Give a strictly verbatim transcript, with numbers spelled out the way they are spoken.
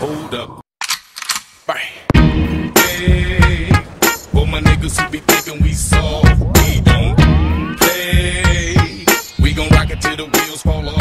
Hold up. Right. Hey, for my niggas who be thinking we soft, we don't play. We gon' rock it till the wheels fall off.